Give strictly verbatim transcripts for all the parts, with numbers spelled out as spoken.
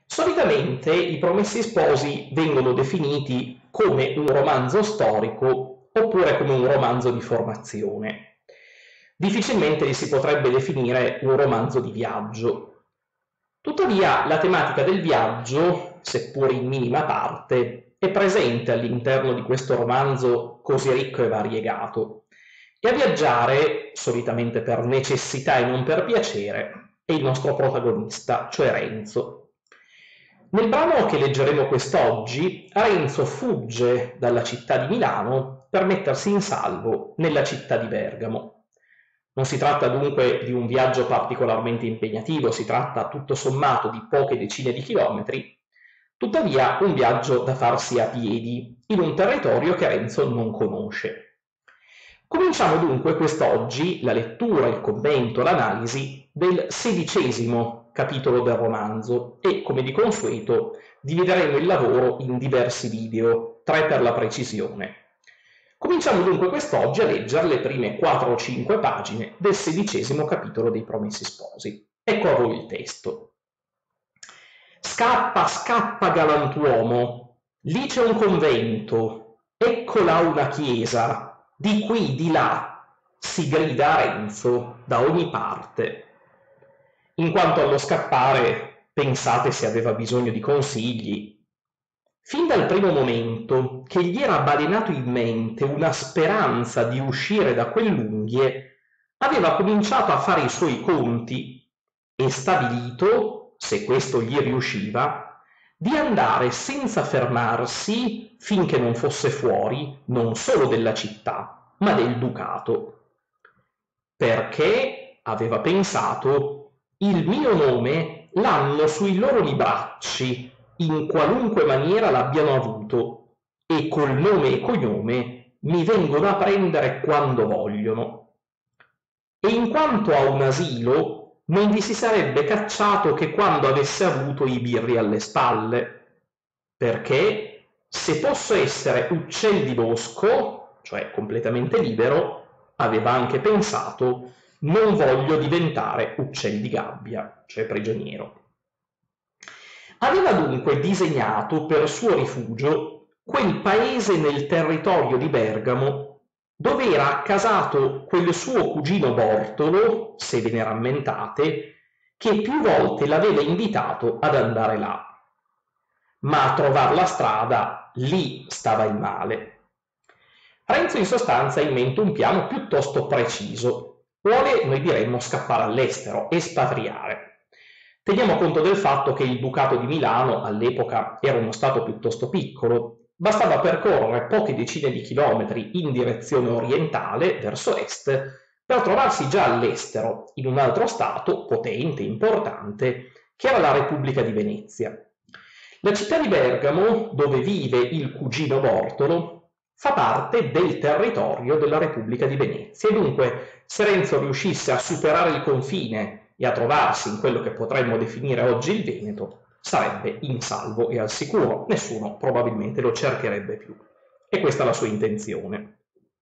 Solitamente I Promessi Sposi vengono definiti come un romanzo storico oppure come un romanzo di formazione. Difficilmente li si potrebbe definire un romanzo di viaggio. Tuttavia, la tematica del viaggio, seppur in minima parte, è presente all'interno di questo romanzo così ricco e variegato. E a viaggiare, solitamente per necessità e non per piacere, è il nostro protagonista, cioè Renzo. Nel brano che leggeremo quest'oggi, Renzo fugge dalla città di Milano per mettersi in salvo nella città di Bergamo. Non si tratta dunque di un viaggio particolarmente impegnativo, si tratta tutto sommato di poche decine di chilometri, tuttavia un viaggio da farsi a piedi in un territorio che Renzo non conosce. Cominciamo dunque quest'oggi la lettura, il commento, l'analisi del sedicesimo capitolo del romanzo e, come di consueto, divideremo il lavoro in diversi video, tre per la precisione. Cominciamo dunque quest'oggi a leggere le prime quattro o cinque pagine del sedicesimo capitolo dei Promessi Sposi. Ecco a voi il testo. Scappa, scappa, galantuomo, lì c'è un convento, ecco là una chiesa, di qui, di là, si grida a Renzo da ogni parte. In quanto allo scappare, pensate se aveva bisogno di consigli. Fin dal primo momento che gli era balenato in mente una speranza di uscire da quell'unghie, aveva cominciato a fare i suoi conti e stabilito, se questo gli riusciva, di andare senza fermarsi finché non fosse fuori non solo della città, ma del ducato. Perché, aveva pensato, il mio nome l'hanno sui loro libracci, in qualunque maniera l'abbiano avuto, e col nome e cognome mi vengono a prendere quando vogliono. E in quanto a un asilo, non vi si sarebbe cacciato che quando avesse avuto i birri alle spalle, perché se posso essere uccel di bosco, cioè completamente libero, aveva anche pensato, non voglio diventare uccel di gabbia, cioè prigioniero. Aveva dunque disegnato per suo rifugio quel paese nel territorio di Bergamo dove era accasato quel suo cugino Bortolo, se ve ne rammentate, che più volte l'aveva invitato ad andare là. Ma a trovar la strada, lì stava il male. Renzo in sostanza ha in mente un piano piuttosto preciso. Vuole, noi diremmo, scappare all'estero, espatriare. Teniamo conto del fatto che il Ducato di Milano all'epoca era uno stato piuttosto piccolo, bastava percorrere poche decine di chilometri in direzione orientale, verso est, per trovarsi già all'estero, in un altro stato potente, importante, che era la Repubblica di Venezia. La città di Bergamo, dove vive il cugino Bortolo, fa parte del territorio della Repubblica di Venezia e dunque se Renzo riuscisse a superare il confine e a trovarsi in quello che potremmo definire oggi il Veneto, sarebbe in salvo e al sicuro, nessuno probabilmente lo cercherebbe più. E questa è la sua intenzione.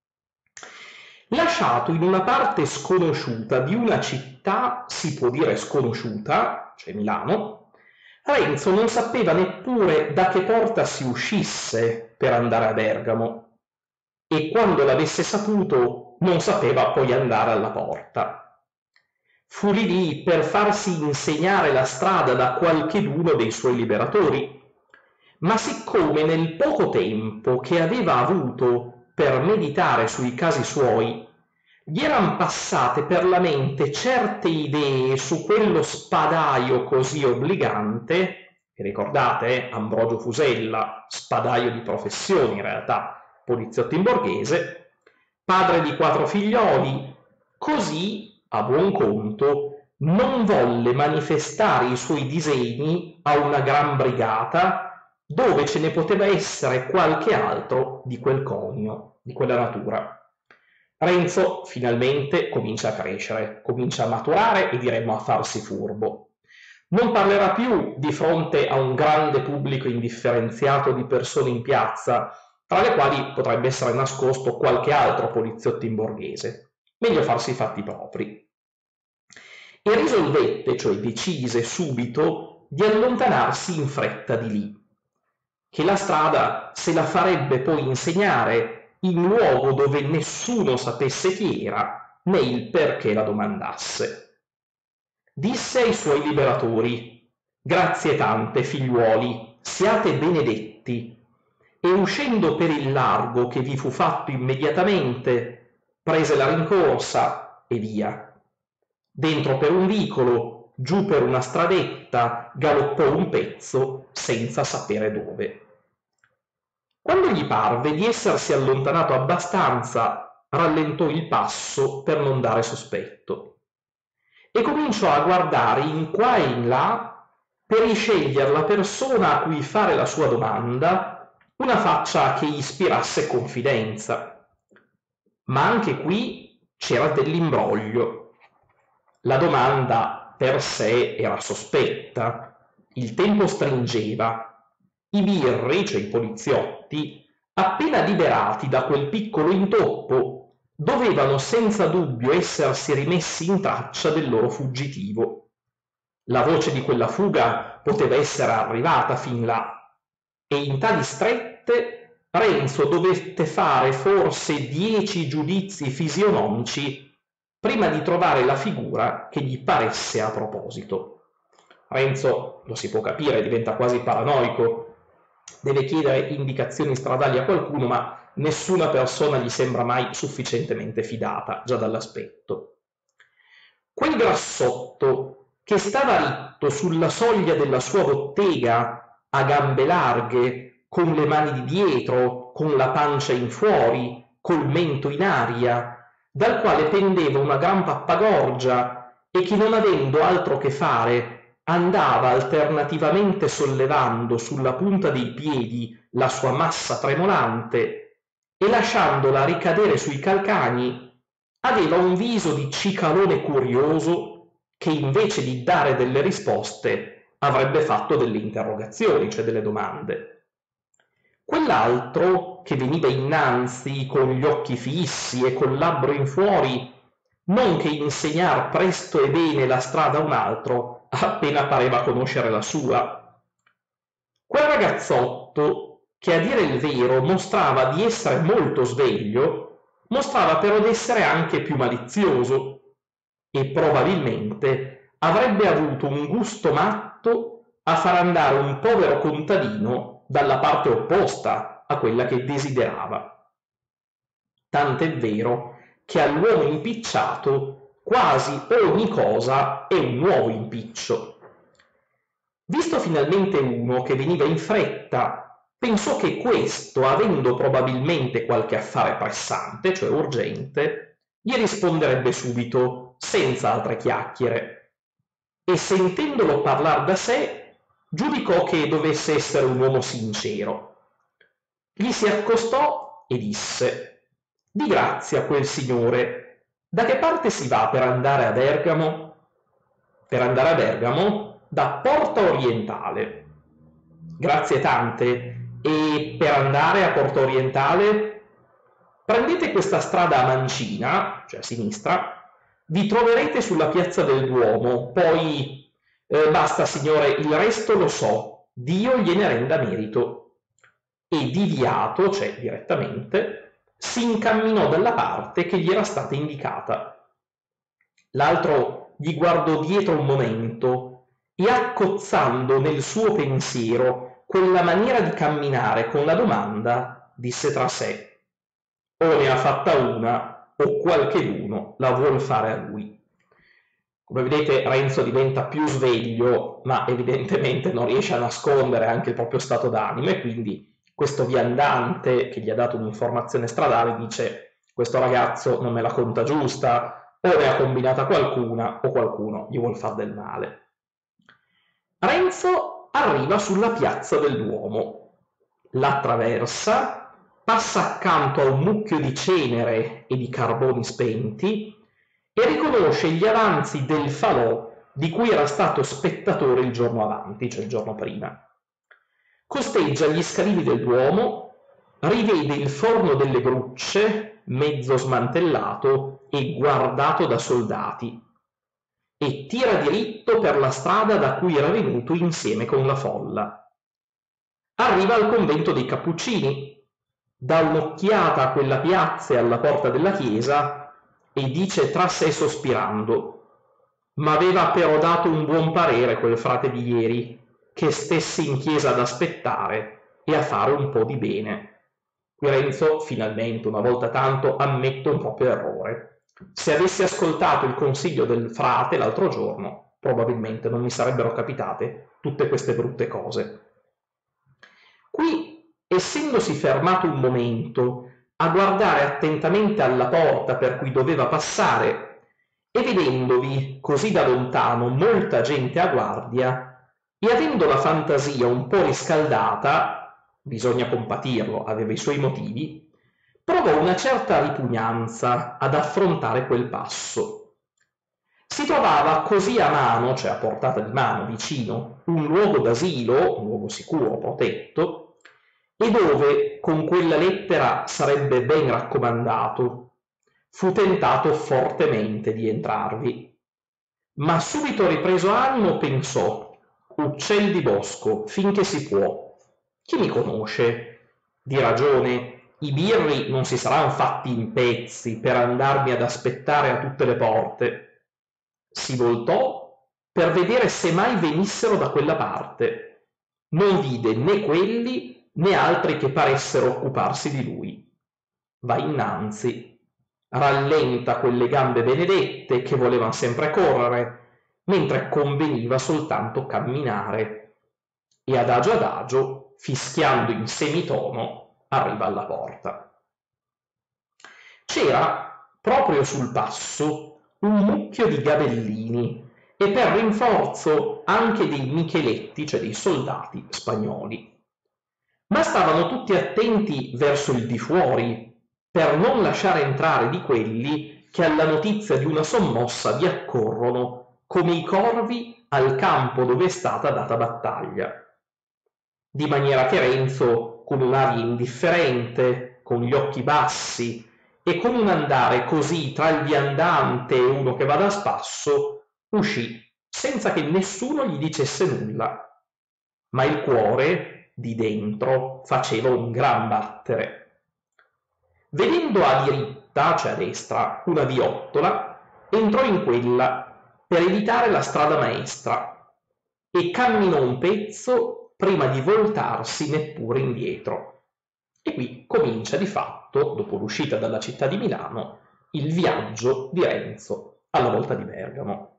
Lasciato in una parte sconosciuta di una città, si può dire sconosciuta, cioè Milano, Renzo non sapeva neppure da che porta si uscisse per andare a Bergamo e quando l'avesse saputo non sapeva poi andare alla porta. Fu lì lì per farsi insegnare la strada da qualcheduno dei suoi liberatori, ma siccome nel poco tempo che aveva avuto per meditare sui casi suoi gli eran passate per la mente certe idee su quello spadaio così obbligante, che ricordate, eh? Ambrogio Fusella, spadaio di professione in realtà, poliziotto in borghese, padre di quattro figlioli, così, a buon conto, non volle manifestare i suoi disegni a una gran brigata dove ce ne poteva essere qualche altro di quel conio, di quella natura. Renzo finalmente comincia a crescere, comincia a maturare e diremmo a farsi furbo. Non parlerà più di fronte a un grande pubblico indifferenziato di persone in piazza, tra le quali potrebbe essere nascosto qualche altro poliziotto in borghese. Meglio farsi i fatti propri. E risolvette, cioè decise subito, di allontanarsi in fretta di lì, che la strada se la farebbe poi insegnare in luogo dove nessuno sapesse chi era né il perché la domandasse. Disse ai suoi liberatori: grazie tante, figliuoli, siate benedetti. E uscendo per il largo che vi fu fatto immediatamente, prese la rincorsa e via. Dentro per un vicolo, giù per una stradetta, galoppò un pezzo senza sapere dove. Quando gli parve di essersi allontanato abbastanza, rallentò il passo per non dare sospetto e cominciò a guardare in qua e in là per riscegliere la persona a cui fare la sua domanda, una faccia che gli ispirasse confidenza. Ma anche qui c'era dell'imbroglio. La domanda per sé era sospetta, il tempo stringeva. I birri, cioè i poliziotti, appena liberati da quel piccolo intoppo, dovevano senza dubbio essersi rimessi in traccia del loro fuggitivo. La voce di quella fuga poteva essere arrivata fin là, e in tali strette Renzo dovette fare forse dieci giudizi fisionomici prima di trovare la figura che gli paresse a proposito. Renzo, lo si può capire, diventa quasi paranoico, deve chiedere indicazioni stradali a qualcuno, ma nessuna persona gli sembra mai sufficientemente fidata, già dall'aspetto. Quel grassotto che stava ritto sulla soglia della sua bottega, a gambe larghe, con le mani di dietro, con la pancia in fuori, col mento in aria, dal quale pendeva una gran pappagorgia e che, non avendo altro che fare, andava alternativamente sollevando sulla punta dei piedi la sua massa tremolante e lasciandola ricadere sui calcagni, aveva un viso di cicalone curioso che invece di dare delle risposte avrebbe fatto delle interrogazioni, cioè delle domande. Quell'altro, che veniva innanzi con gli occhi fissi e col labbro in fuori, non che insegnar presto e bene la strada a un altro, appena pareva conoscere la sua. Quel ragazzotto, che a dire il vero mostrava di essere molto sveglio, mostrava però di essere anche più malizioso e probabilmente avrebbe avuto un gusto matto a far andare un povero contadino dalla parte opposta a quella che desiderava. Tant'è vero che all'uomo impicciato quasi ogni cosa è un nuovo impiccio. Visto finalmente uno che veniva in fretta, pensò che questo, avendo probabilmente qualche affare pressante, cioè urgente, gli risponderebbe subito, senza altre chiacchiere, e sentendolo parlar da sé, giudicò che dovesse essere un uomo sincero. Gli si accostò e disse: di grazia a quel signore, da che parte si va per andare a Bergamo? Per andare a Bergamo? Da Porta Orientale. Grazie tante. E per andare a Porta Orientale? Prendete questa strada a mancina, cioè a sinistra, vi troverete sulla piazza del Duomo, poi eh, basta signore, il resto lo so, Dio gliene renda merito. E diviato, cioè direttamente, si incamminò dalla parte che gli era stata indicata. L'altro gli guardò dietro un momento e, accozzando nel suo pensiero quella maniera di camminare con la domanda, disse tra sé: o ne ha fatta una o qualcheduno la vuol fare a lui. Come vedete, Renzo diventa più sveglio, ma evidentemente non riesce a nascondere anche il proprio stato d'animo, e quindi questo viandante che gli ha dato un'informazione stradale dice: questo ragazzo non me la conta giusta, o ne ha combinata qualcuna o qualcuno gli vuol far del male. Renzo arriva sulla piazza del Duomo, l'attraversa, passa accanto a un mucchio di cenere e di carboni spenti e riconosce gli avanzi del falò di cui era stato spettatore il giorno avanti, cioè il giorno prima. Costeggia gli scalini del Duomo, rivede il forno delle Grucce, mezzo smantellato e guardato da soldati. e tira diritto per la strada da cui era venuto insieme con la folla. Arriva al convento dei Cappuccini, dà un'occhiata a quella piazza e alla porta della chiesa e dice tra sé sospirando: «M'aveva però dato un buon parere quel frate di ieri, che stessi in chiesa ad aspettare e a fare un po' di bene». Qui Renzo, finalmente, una volta tanto, ammette un proprio errore. Se avessi ascoltato il consiglio del frate l'altro giorno, probabilmente non mi sarebbero capitate tutte queste brutte cose. Qui, essendosi fermato un momento a guardare attentamente alla porta per cui doveva passare e vedendovi così da lontano molta gente a guardia, e avendo la fantasia un po' riscaldata, bisogna compatirlo, aveva i suoi motivi, provò una certa ripugnanza ad affrontare quel passo. Si trovava così a mano, cioè a portata di mano, vicino, un luogo d'asilo, un luogo sicuro, protetto, e dove con quella lettera sarebbe ben raccomandato. Fu tentato fortemente di entrarvi, ma subito ripreso animo pensò: uccel di bosco, finché si può. Chi mi conosce? Di ragione, i birri non si saranno fatti in pezzi per andarmi ad aspettare a tutte le porte. Si voltò per vedere se mai venissero da quella parte. Non vide né quelli né altri che paressero occuparsi di lui. Va innanzi, rallenta quelle gambe benedette che volevano sempre correre, mentre conveniva soltanto camminare, e adagio adagio, fischiando in semitono, arriva alla porta. C'era, proprio sul passo, un mucchio di gabellini, e per rinforzo anche dei micheletti, cioè dei soldati spagnoli. Ma stavano tutti attenti verso il di fuori, per non lasciare entrare di quelli che alla notizia di una sommossa vi accorrono come i corvi al campo dove è stata data battaglia. Di maniera che Renzo, con un'aria indifferente, con gli occhi bassi e con un andare così tra il viandante e uno che va a spasso, uscì senza che nessuno gli dicesse nulla. Ma il cuore, di dentro, faceva un gran battere. Vedendo a diritta, cioè a destra, una viottola, entrò in quella per evitare la strada maestra e camminò un pezzo prima di voltarsi neppure indietro. E qui comincia di fatto, dopo l'uscita dalla città di Milano, il viaggio di Renzo alla volta di Bergamo.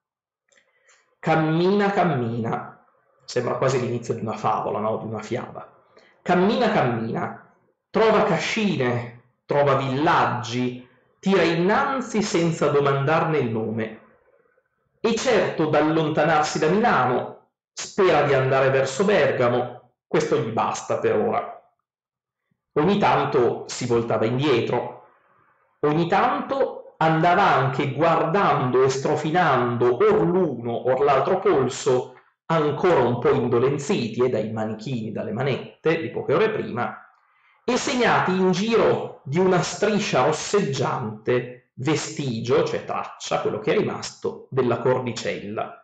Cammina, cammina, sembra quasi l'inizio di una favola, no? Di una fiaba. Cammina, cammina, trova cascine, trova villaggi, tira innanzi senza domandarne il nome. E certo, dall'allontanarsi da Milano, spera di andare verso Bergamo, questo gli basta per ora. Ogni tanto si voltava indietro, ogni tanto andava anche guardando e strofinando or l'uno or l'altro polso, ancora un po' indolenziti e dai manichini, dalle manette di poche ore prima, e segnati in giro di una striscia rosseggiante, vestigio, cioè traccia, quello che è rimasto, della cordicella.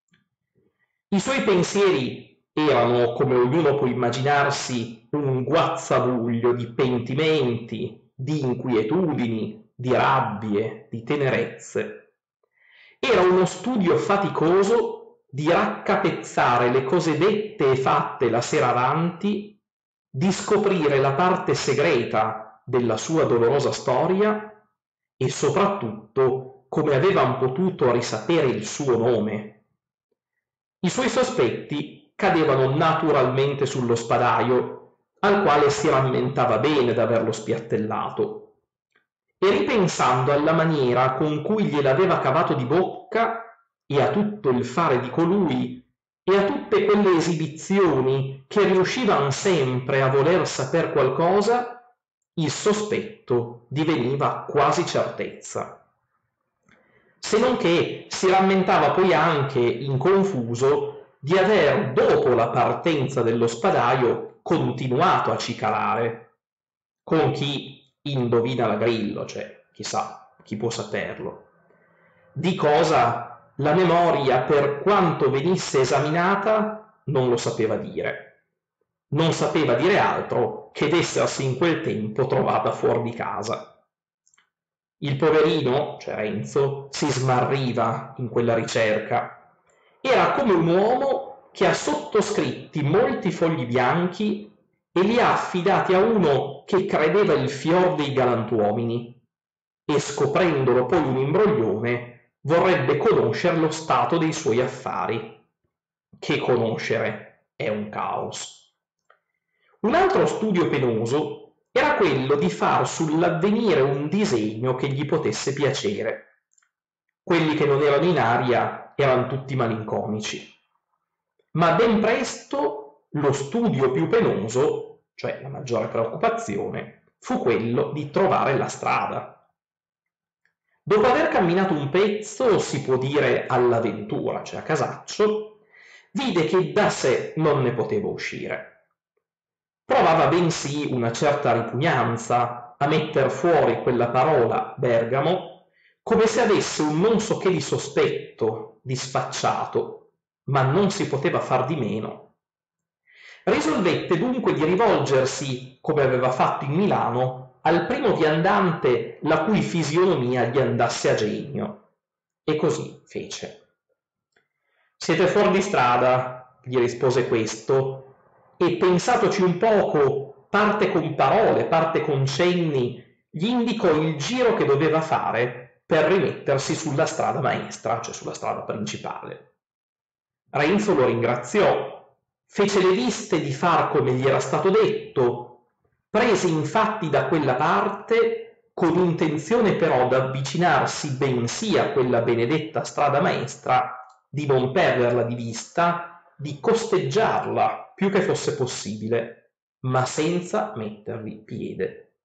I suoi pensieri erano, come ognuno può immaginarsi, un guazzabuglio di pentimenti, di inquietudini, di rabbie, di tenerezze. Era uno studio faticoso di raccapezzare le cose dette e fatte la sera avanti, di scoprire la parte segreta della sua dolorosa storia e soprattutto come avevano potuto risapere il suo nome. I suoi sospetti cadevano naturalmente sullo spadaio, al quale si rammentava bene d'averlo spiattellato, e ripensando alla maniera con cui gliel'aveva cavato di bocca e a tutto il fare di colui e a tutte quelle esibizioni che riuscivan sempre a voler saper qualcosa, il sospetto diveniva quasi certezza. Se non che si rammentava poi anche, in confuso, di aver, dopo la partenza dello spadaio, continuato a cicalare, con chi indovina la Grillo, cioè chissà, chi può saperlo, di cosa la memoria, per quanto venisse esaminata, non lo sapeva dire. Non sapeva dire altro che d'essersi in quel tempo trovata fuori di casa. Il poverino, cioè Renzo, si smarriva in quella ricerca. Era come un uomo che ha sottoscritti molti fogli bianchi e li ha affidati a uno che credeva il fior dei galantuomini, e scoprendolo poi un imbroglione vorrebbe conoscere lo stato dei suoi affari, che conoscere è un caos. Un altro studio penoso era quello di far sull'avvenire un disegno che gli potesse piacere. Quelli che non erano in aria erano tutti malinconici. Ma ben presto lo studio più penoso, cioè la maggiore preoccupazione, fu quello di trovare la strada. Dopo aver camminato un pezzo, si può dire all'avventura, cioè a casaccio, vide che da sé non ne poteva uscire. Provava bensì una certa ripugnanza a metter fuori quella parola Bergamo, come se avesse un non so che di sospetto, di sfacciato, ma non si poteva far di meno. Risolvette dunque di rivolgersi, come aveva fatto in Milano, al primo viandante la cui fisionomia gli andasse a genio, e così fece. «Siete fuori di strada», gli rispose questo, e pensatoci un poco, parte con parole, parte con cenni, gli indicò il giro che doveva fare per rimettersi sulla strada maestra, cioè sulla strada principale. Renzo lo ringraziò, fece le viste di far come gli era stato detto, prese infatti da quella parte, con intenzione però d'avvicinarsi bensì a quella benedetta strada maestra, di non perderla di vista, di costeggiarla più che fosse possibile, ma senza mettervi piede.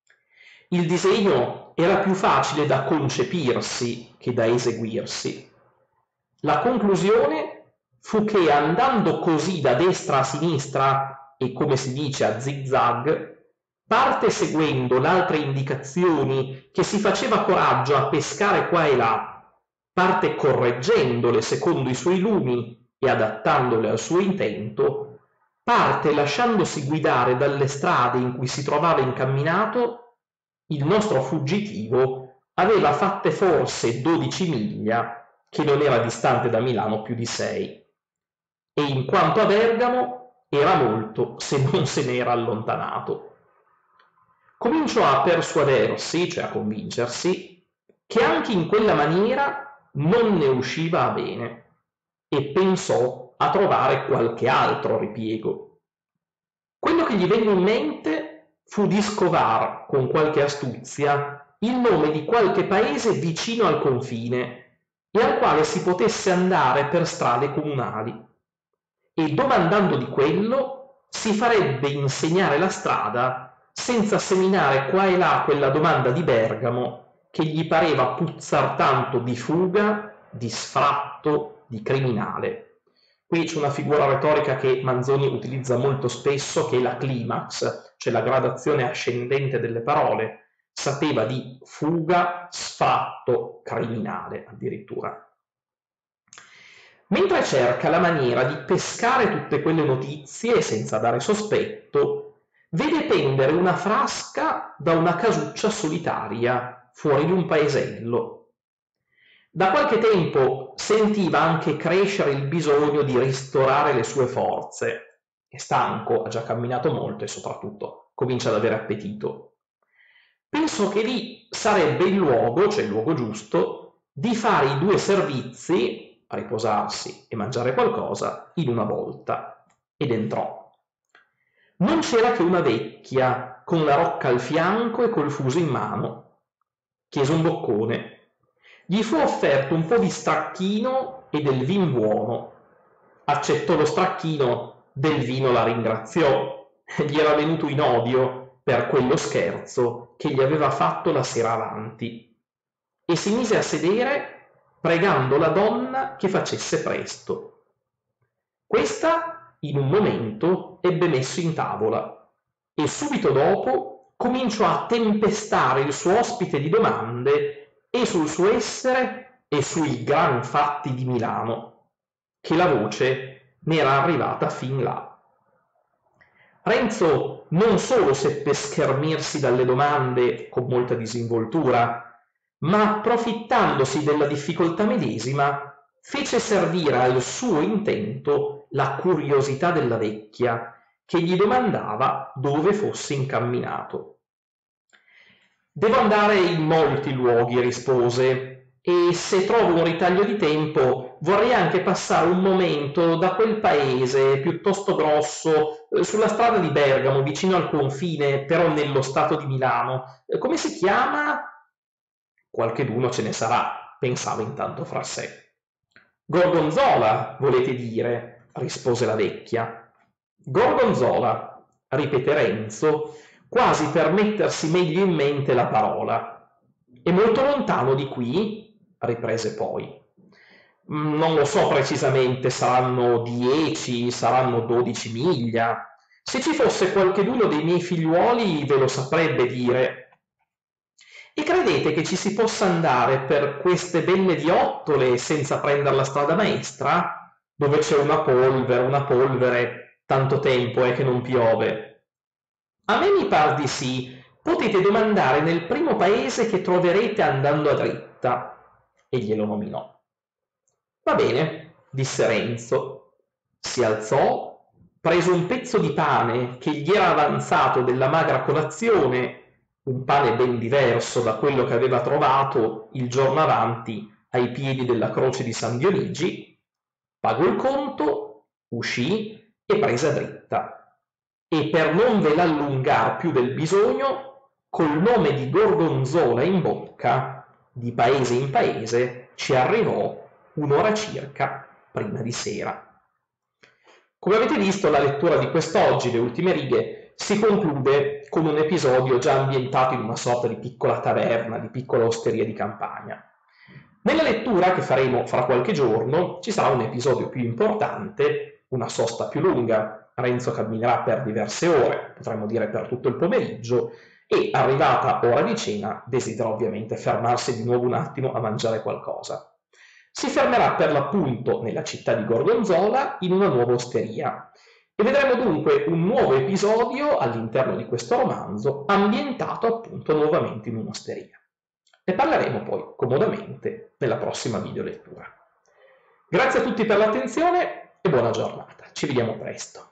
Il disegno era più facile da concepirsi che da eseguirsi. La conclusione fu che, andando così da destra a sinistra e, come si dice, a zig-zag, parte seguendo le altre indicazioni che si faceva coraggio a pescare qua e là, parte correggendole secondo i suoi lumi e adattandole al suo intento, parte lasciandosi guidare dalle strade in cui si trovava incamminato, il nostro fuggitivo aveva fatte forse dodici miglia, che non era distante da Milano più di sei, e in quanto a Bergamo era molto se non se n'era allontanato. Cominciò a persuadersi, cioè a convincersi, che anche in quella maniera non ne usciva a bene, e pensò a trovare qualche altro ripiego. Quello che gli venne in mente fu di scovar con qualche astuzia il nome di qualche paese vicino al confine e al quale si potesse andare per strade comunali, e domandando di quello si farebbe insegnare la strada senza seminare qua e là quella domanda di Bergamo che gli pareva puzzar tanto di fuga, di sfratto, di criminale. Qui c'è una figura retorica che Manzoni utilizza molto spesso, che è la climax, cioè la gradazione ascendente delle parole. Sapeva di fuga, sfratto, criminale addirittura. Mentre cerca la maniera di pescare tutte quelle notizie senza dare sospetto, vede pendere una frasca da una casuccia solitaria fuori di un paesello. Da qualche tempo sentiva anche crescere il bisogno di ristorare le sue forze. È stanco, ha già camminato molto e soprattutto comincia ad avere appetito. Pensò che lì sarebbe il luogo, cioè il luogo giusto, di fare i due servizi, a riposarsi e mangiare qualcosa, in una volta, ed entrò. Non c'era che una vecchia, con la rocca al fianco e col fuso in mano. Chiese un boccone. Gli fu offerto un po' di stracchino e del vin buono. Accettò lo stracchino, del vino la ringraziò. Gli era venuto in odio per quello scherzo che gli aveva fatto la sera avanti, e si mise a sedere pregando la donna che facesse presto. Questa, in un momento, ebbe messo in tavola, e subito dopo cominciò a tempestare il suo ospite di domande e sul suo essere e sui gran fatti di Milano, che la voce n'era arrivata fin là. Renzo non solo seppe schermirsi dalle domande con molta disinvoltura, ma approfittandosi della difficoltà medesima, fece servire al suo intento la curiosità della vecchia, che gli domandava dove fosse incamminato. Devo andare in molti luoghi, rispose, e se trovo un ritaglio di tempo vorrei anche passare un momento da quel paese piuttosto grosso, eh, sulla strada di Bergamo, vicino al confine, però nello stato di Milano. Eh, come si chiama? Qualcheduno ce ne sarà, pensava intanto fra sé. Gorgonzola, volete dire? Rispose la vecchia. Gorgonzola, ripeté Renzo, quasi per mettersi meglio in mente la parola. È molto lontano di qui? Riprese poi. Non lo so precisamente, saranno dieci, saranno dodici miglia. Se ci fosse qualcheduno dei miei figliuoli ve lo saprebbe dire. E credete che ci si possa andare per queste belle viottole senza prendere la strada maestra? Dove c'è una polvere, una polvere, tanto tempo è che non piove. A me mi par di sì, potete domandare nel primo paese che troverete andando a dritta. E glielo nominò. Va bene, disse Renzo. Si alzò, prese un pezzo di pane che gli era avanzato della magra colazione, un pane ben diverso da quello che aveva trovato il giorno avanti ai piedi della croce di San Dionigi, pagò il conto, uscì e prese a dritta. E per non ve l'allungar più del bisogno, col nome di Gorgonzola in bocca, di paese in paese, ci arrivò un'ora circa prima di sera. Come avete visto, la lettura di quest'oggi, le ultime righe, si conclude con un episodio già ambientato in una sorta di piccola taverna, di piccola osteria di campagna. Nella lettura che faremo fra qualche giorno ci sarà un episodio più importante, una sosta più lunga. Renzo camminerà per diverse ore, potremmo dire per tutto il pomeriggio, e arrivata ora di cena desidera ovviamente fermarsi di nuovo un attimo a mangiare qualcosa. Si fermerà per l'appunto nella città di Gorgonzola in una nuova osteria e vedremo dunque un nuovo episodio all'interno di questo romanzo ambientato appunto nuovamente in un'osteria. Ne parleremo poi comodamente nella prossima videolettura. Grazie a tutti per l'attenzione e buona giornata. Ci vediamo presto.